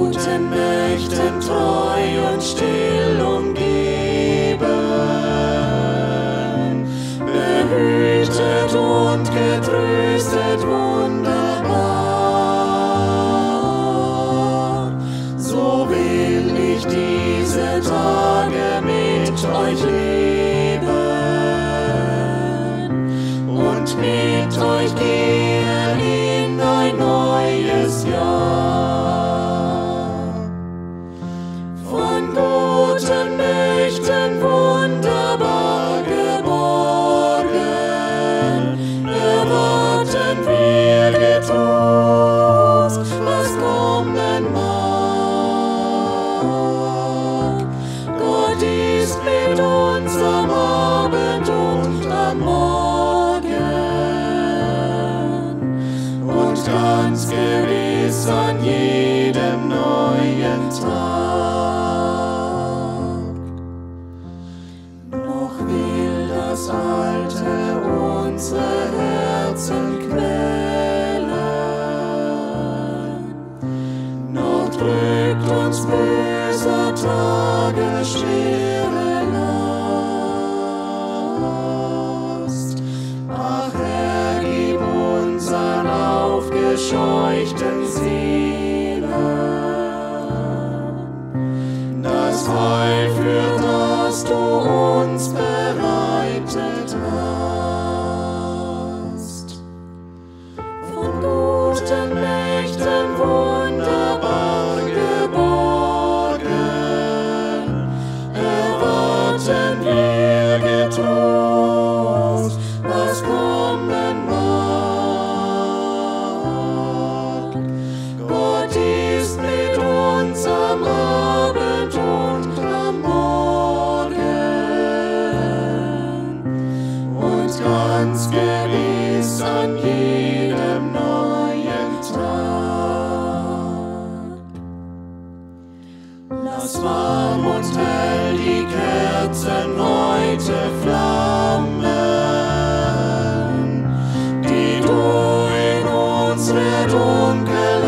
guten Mächten treu und still umgeben, behütet und getröstet wunderbar. So will ich diese Tage mit euch leben und mit euch gehen in ein neues Jahr. Von guten Mächten wunderbar geborgen, erwarten wir getrost, was kommen mag. Gott ist mit uns am Abend und am Morgen und ganz gewiss an jedem neuen Tag. Noch will das Alte unsere Herzen quälen, noch drückt uns böser Tage schwere Last. Ach Herr, gib unseren aufgescheuchten Seelen das Heil, für das du uns bereitet hast. Von guten Mächten wunderbar geborgen, erwarten wir getrost, was kommen mag. Gott ist mit uns am Abend und am Morgen und ganz gewiss an jedem neuen Tag. Lass warm und hell die Kerzen heute flammen, die du in unsere Dunkelheit